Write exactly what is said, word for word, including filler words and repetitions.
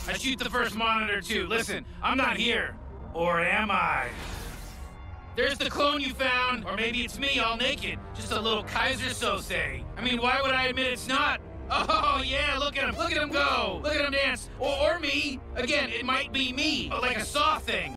I shoot the first monitor too. Listen, I'm not here. Or am I? There's the clone you found, or maybe it's me all naked. Just a little Kaiser Sose. I mean, why would I admit it's not? Oh, yeah, look at him. Look at him go. Look at him dance. Or, or me. Again, it might be me, but like a saw thing.